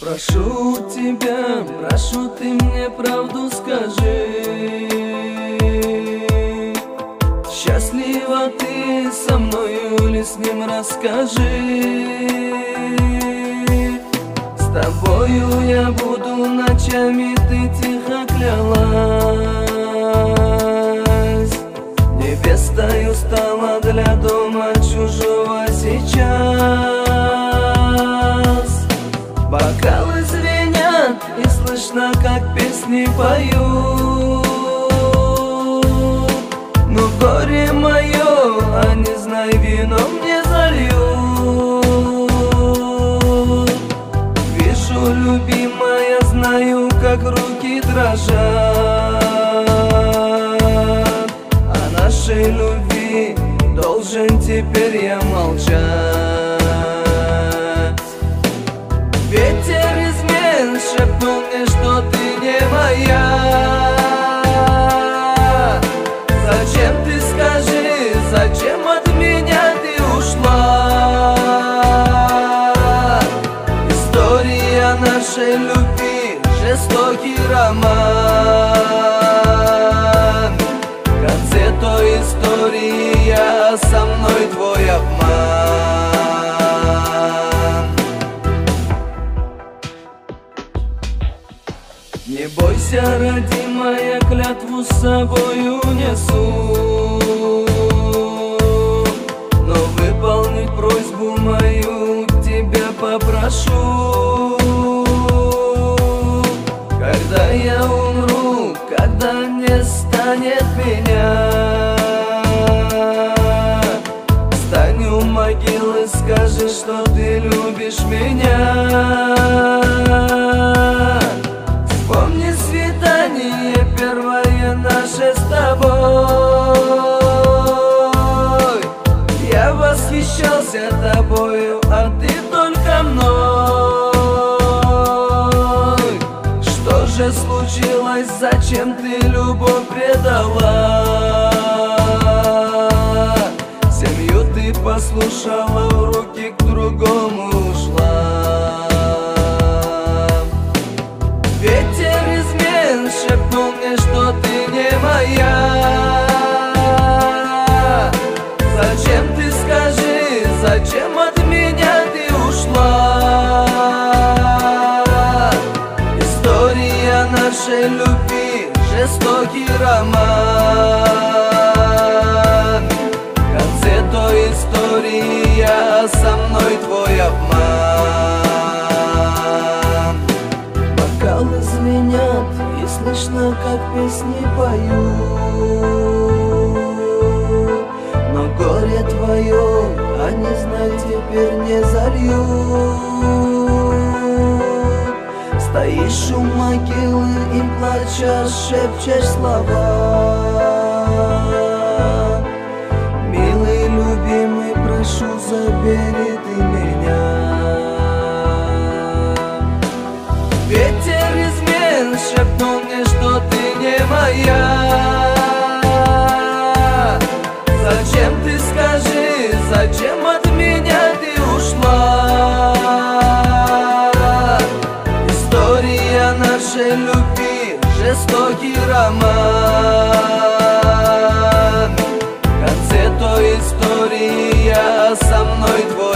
Прошу тебя, прошу, ты мне правду скажи. Счастлива ты со мною или с ним, расскажи. С тобою я буду ночами, ты тихо клялась. Невестою стала для дома чужого сейчас. Бокалы звенят, и слышно, как песни поют. Но горе мое, а не знай, вином не зальют. Вижу, любимая, знаю, как руки дрожат. О нашей любви должен теперь я молчать. Ветер измен шепнул мне, что ты не моя. Зачем ты, скажи, зачем от меня ты ушла? История нашей любви, жестокий роман. В конце той истории я, со мной твой обман. Не бойся, родимая, клятву с собою несу. Но выполнить просьбу мою тебя попрошу. Когда я умру, когда не станет меня, встань у могилы, скажи, что ты любишь меня. Вспомни свидание первое наше с тобой. Я восхищался тобою, а ты только мной. Что же случилось, зачем ты любовь предала? Семью ты послушала, в руки к другому ушла. Ветер измен шепнул мне, что ты не моя. Зачем ты, скажи, зачем от меня ты ушла? История нашей любви, жестокий роман. В конце той истории я, со мной твой обман. Бокалы звенят, и слышно, как песни поют. Но горе твое, они, знай, теперь не зальют. Стоишь у могилы и плачешь, шепчешь слова. Милый, любимый, прошу, забери ты меня. Ветер измен шепнул мне, что ты не моя. Зачем ты, скажи, зачем от меня ты ушла? История нашей любви, жестокий роман. В конце той истории я, со мной твой